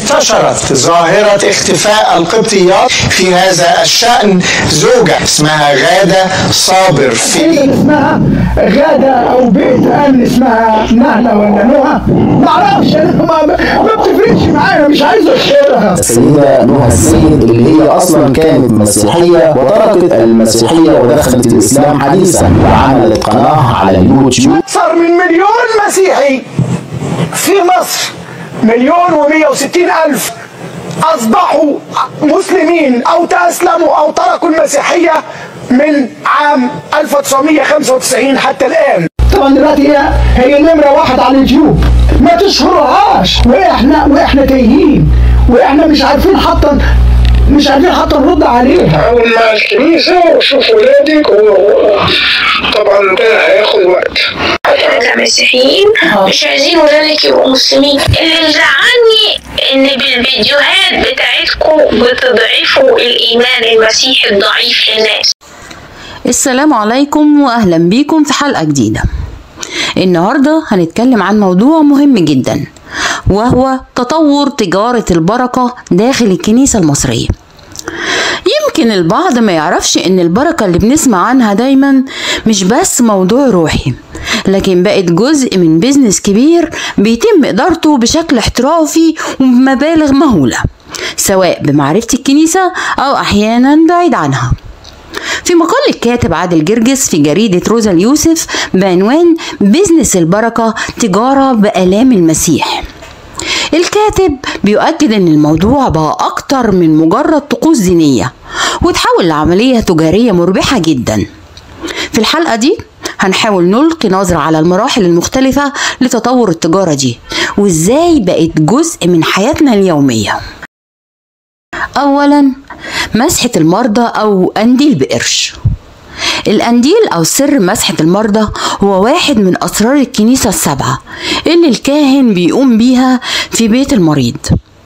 انتشرت ظاهرة اختفاء القبطيات. في هذا الشأن زوجة اسمها غادة صابر في اسمها غادة أو بيت أمن اسمها نهلة ولا نهى، معرفش، ما بتفرقش معايا، مش عايز أشهرها. السيدة نهى السيد اللي هي أصلا كانت مسيحية وتركت المسيحية ودخلت الإسلام حديثا وعملت قناة على اليوتيوب. أكثر من 1,000,000 مسيحي في مصر، 1,160,000 أصبحوا مسلمين أو تأسلموا أو تركوا المسيحية من عام 1995 حتى الآن. طبعا دلوقتي هي نمرة 1 على اليوتيوب، ما تشهرهاش، واحنا تايهين، واحنا مش عارفين حتى نرد عليها. حاول مع الكنيسة وشوف ولادك، وطبعا ده هياخد وقت. احنا كمسيحيين مش عايزين ولادك يبقوا مسلمين. اللي زعلني ان بالفيديوهات بتاعتكم بتضعفوا الايمان المسيحي الضعيف للناس. السلام عليكم واهلا بيكم في حلقة جديدة. النهاردة هنتكلم عن موضوع مهم جدا، وهو تطور تجارة البركة داخل الكنيسة المصرية. يمكن البعض ما يعرفش ان البركة اللي بنسمع عنها دايما مش بس موضوع روحي، لكن بقت جزء من بيزنس كبير بيتم إدارته بشكل احترافي وبمبالغ مهولة، سواء بمعرفة الكنيسة أو أحيانا بعيد عنها. في مقال الكاتب عادل جرجس في جريدة روزا اليوسف بعنوان بيزنس البركة تجارة بآلام المسيح، الكاتب بيؤكد ان الموضوع بقى اكتر من مجرد طقوس دينية وتحول لعملية تجارية مربحة جدا. في الحلقة دي هنحاول نلقي نظرة على المراحل المختلفة لتطور التجارة دي وازاي بقت جزء من حياتنا اليومية. اولا، مسحة المرضى او قنديل بقرش. القنديل أو سر مسحة المرضى هو واحد من أسرار الكنيسة السبعة اللي الكاهن بيقوم بيها في بيت المريض.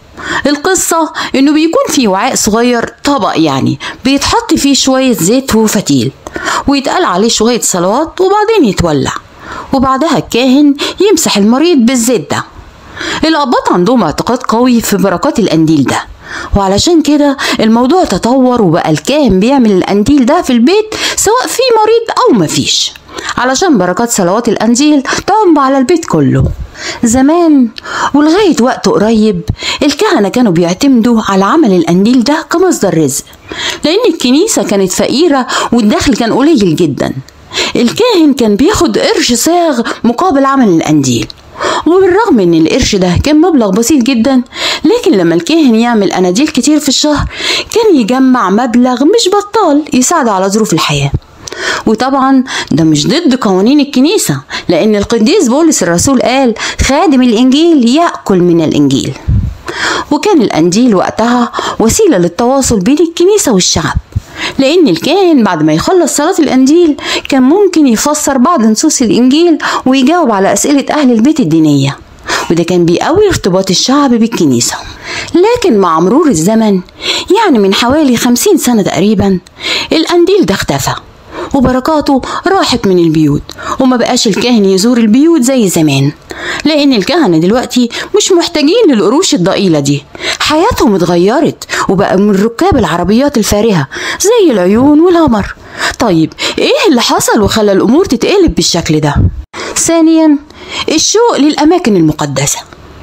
القصة إنه بيكون في وعاء صغير، طبق يعني، بيتحط فيه شوية زيت وفتيل ويتقال عليه شوية صلوات وبعدين يتولع، وبعدها الكاهن يمسح المريض بالزيت ده. الأباط عندهم اعتقاد قوي في بركات القنديل ده، وعلشان كده الموضوع تطور وبقى الكاهن بيعمل القنديل ده في البيت سواء في مريض أو مفيش، علشان بركات صلوات القنديل تعم على البيت كله. زمان ولغاية وقت قريب الكهنة كانوا بيعتمدوا على عمل القنديل ده كمصدر رزق، لأن الكنيسة كانت فقيرة والدخل كان قليل جدا. الكاهن كان بياخد قرش صاغ مقابل عمل القنديل، وبالرغم ان القرش ده كان مبلغ بسيط جدا، لكن لما الكاهن يعمل اناديل كتير في الشهر كان يجمع مبلغ مش بطال يساعد على ظروف الحياة. وطبعا ده مش ضد قوانين الكنيسة، لان القديس بولس الرسول قال خادم الانجيل يأكل من الانجيل. وكان القنديل وقتها وسيلة للتواصل بين الكنيسة والشعب، لأن الكاهن بعد ما يخلص صلاة القنديل كان ممكن يفسر بعض نصوص الإنجيل ويجاوب على أسئلة أهل البيت الدينية، وده كان بيقوي ارتباط الشعب بالكنيسة. لكن مع مرور الزمن، يعني من حوالي 50 سنة تقريبا، القنديل ده اختفى وبركاته راحت من البيوت، وما بقاش الكاهن يزور البيوت زي زمان، لأن الكهنة دلوقتي مش محتاجين للقروش الضئيلة دي، حياتهم اتغيرت وبقى من ركاب العربيات الفارهة زي العيون والهمر. طيب ايه اللي حصل وخلى الأمور تتقلب بالشكل ده؟ ثانيا، الشوق للأماكن المقدسة.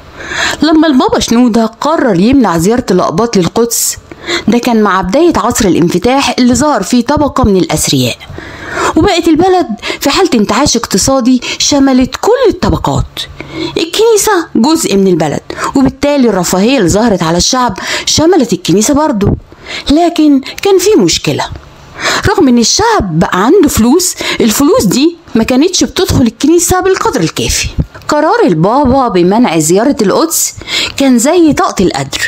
لما البابا شنودة قرر يمنع زيارة الأقباط للقدس، ده كان مع بداية عصر الانفتاح اللي ظهر فيه طبقة من الأثرياء، وبقت البلد في حالة انتعاش اقتصادي شملت كل الطبقات. الكنيسة جزء من البلد، وبالتالي الرفاهية اللي ظهرت على الشعب شملت الكنيسة برضو. لكن كان في مشكلة، رغم ان الشعب بقى عنده فلوس، الفلوس دي ما كانتش بتدخل الكنيسة بالقدر الكافي. قرار البابا بمنع زيارة القدس كان زي طاقة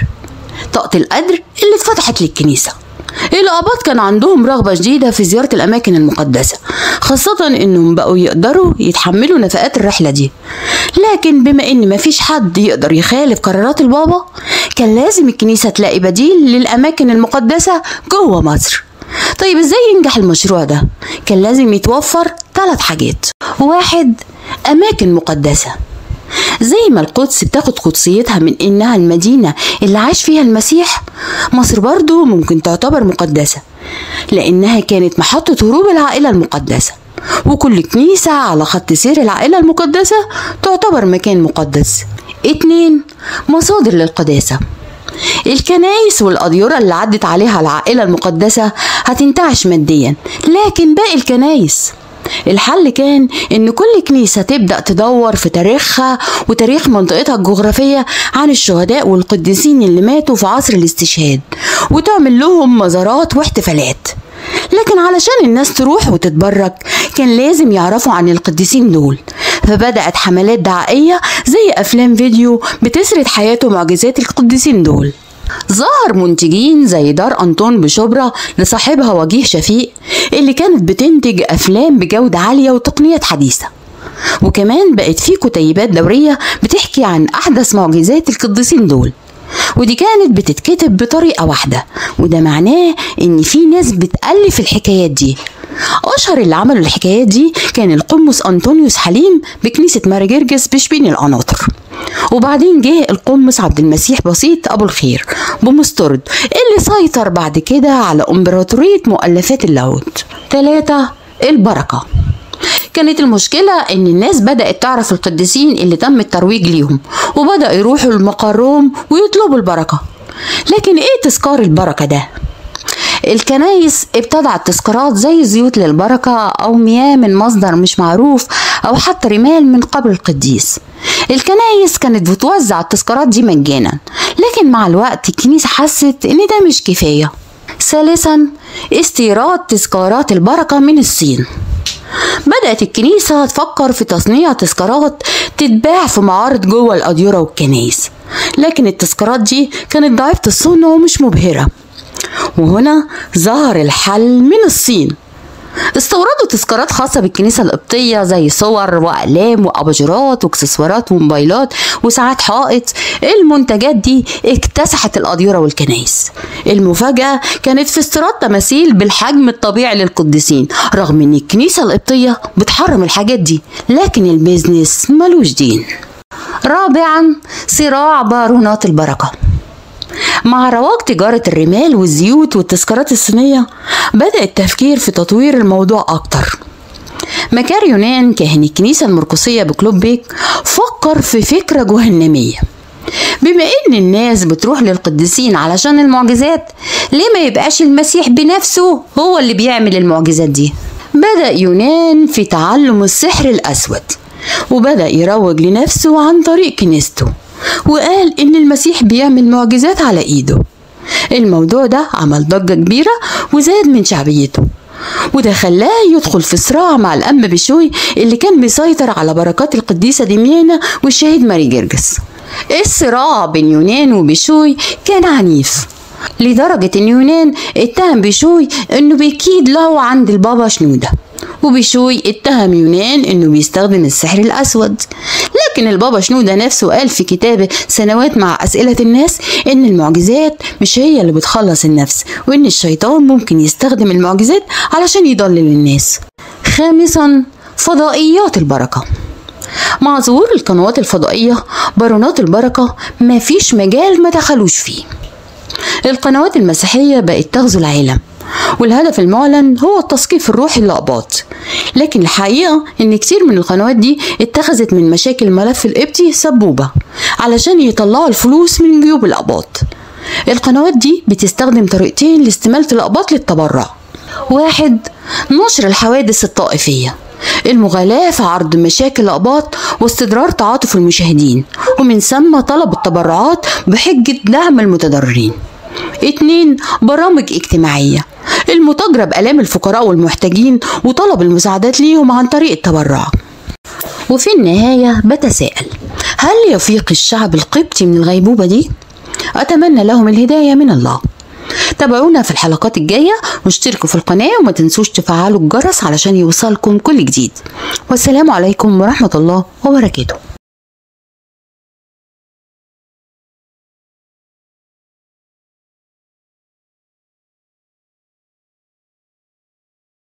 القدر اللي اتفتحت للكنيسة. الآباط كان عندهم رغبة شديدة في زيارة الأماكن المقدسة، خاصة إنهم بقوا يقدروا يتحملوا نفقات الرحلة دي. لكن بما إن مفيش حد يقدر يخالف قرارات البابا، كان لازم الكنيسة تلاقي بديل للأماكن المقدسة جوه مصر. طيب إزاي ينجح المشروع ده؟ كان لازم يتوفر 3 حاجات. 1. أماكن مقدسة. زي ما القدس بتاخد قدسيتها من إنها المدينة اللي عاش فيها المسيح، مصر برضو ممكن تعتبر مقدسة لأنها كانت محطة هروب العائلة المقدسة، وكل كنيسة على خط سير العائلة المقدسة تعتبر مكان مقدس. 2. مصادر للقداسة. الكنائس والأديرة اللي عدت عليها العائلة المقدسة هتنتعش ماديا، لكن باقي الكنائس الحل كان إن كل كنيسة تبدأ تدور في تاريخها وتاريخ منطقتها الجغرافية عن الشهداء والقديسين اللي ماتوا في عصر الاستشهاد، وتعمل لهم مزارات واحتفالات. لكن علشان الناس تروح وتتبرك كان لازم يعرفوا عن القديسين دول، فبدأت حملات دعائية زي أفلام فيديو بتسرد حياة ومعجزات القديسين دول. ظهر منتجين زي دار أنطون بشبرا لصاحبها وجيه شفيق اللي كانت بتنتج أفلام بجودة عالية وتقنيات حديثة، وكمان بقت في كتيبات دورية بتحكي عن أحدث معجزات القديسين دول، ودي كانت بتتكتب بطريقة واحدة، وده معناه إن في ناس بتألف الحكايات دي. أشهر اللي عملوا الحكايات دي كان القمص أنطونيوس حليم بكنيسة ماري جرجس بشبين القناطر، وبعدين جه القمص عبد المسيح بسيط أبو الخير بمسترد اللي سيطر بعد كده على إمبراطورية مؤلفات اللاهوت. 3. البركة. كانت المشكلة إن الناس بدأت تعرف القديسين اللي تم الترويج ليهم، وبدأ يروحوا المقارهم ويطلبوا البركة. لكن إيه تذكار البركة ده؟ الكنايس ابتدعت تذكارات زي زيوت للبركة أو مياه من مصدر مش معروف أو حتى رمال من قبر القديس. الكنايس كانت بتوزع التذكارات دي مجانا، لكن مع الوقت الكنيسة حست إن ده مش كفاية. 3. استيراد تذكارات البركة من الصين. بدأت الكنيسة تفكر في تصنيع تذكارات تتباع في معارض جوه الأديرة والكنايس، لكن التذكارات دي كانت ضعيفة الصنع ومش مبهرة، وهنا ظهر الحل من الصين. استوردوا تذكارات خاصة بالكنيسة القبطية زي صور وأقلام وأباجورات واكسسوارات وموبايلات وساعات حائط. المنتجات دي اكتسحت الأديرة والكنايس. المفاجأة كانت في استيراد تماثيل بالحجم الطبيعي للقديسين، رغم ان الكنيسة القبطية بتحرم الحاجات دي، لكن البيزنس ملوش دين. 4. صراع بارونات البركة. مع رواج تجارة الرمال والزيوت والتذكارات الصينية بدأ التفكير في تطوير الموضوع أكتر. مكار يونان كاهن الكنيسة المرقسية بكلوبيك فكر في فكرة جهنمية. بما إن الناس بتروح للقديسين علشان المعجزات، ليه ما يبقاش المسيح بنفسه هو اللي بيعمل المعجزات دي؟ بدأ يونان في تعلم السحر الأسود، وبدأ يروج لنفسه عن طريق كنيسته، وقال إن المسيح بيعمل معجزات على إيده. الموضوع ده عمل ضجة كبيرة وزاد من شعبيته، وده خلاه يدخل في صراع مع الأنبا بشوي اللي كان بيسيطر على بركات القديسة دميانة والشهيد ماري جرجس. الصراع بين يونان وبشوي كان عنيف، لدرجة إن يونان اتهم بشوي إنه بيكيد له عند البابا شنودة، وبشوي اتهم يونان إنه بيستخدم السحر الأسود. لكن البابا شنودة نفسه قال في كتابه سنوات مع أسئلة الناس إن المعجزات مش هي اللي بتخلص النفس، وإن الشيطان ممكن يستخدم المعجزات علشان يضلل الناس. 5. فضائيات البركة. مع ظهور القنوات الفضائية بارونات البركة مفيش مجال ما دخلوش فيه. القنوات المسيحية بقت تغزو العالم، والهدف المعلن هو التثقيف الروحي للأقباط، لكن الحقيقة إن كتير من القنوات دي اتخذت من مشاكل الملف القبطي سبوبة علشان يطلعوا الفلوس من جيوب الأقباط. القنوات دي بتستخدم طريقتين لاستمالة الأقباط للتبرع. 1. نشر الحوادث الطائفية، المغالاة في عرض مشاكل الأقباط واستدرار تعاطف المشاهدين، ومن ثم طلب التبرعات بحجة دعم المتضررين. 2. برامج اجتماعية، المتاجرة بآلام الفقراء والمحتاجين وطلب المساعدات ليهم عن طريق التبرع. وفي النهاية بتساءل، هل يفيق الشعب القبطي من الغيبوبة دي؟ أتمنى لهم الهداية من الله. تابعونا في الحلقات الجاية واشتركوا في القناة وما تنسوش تفعلوا الجرس علشان يوصلكم كل جديد. والسلام عليكم ورحمة الله وبركاته.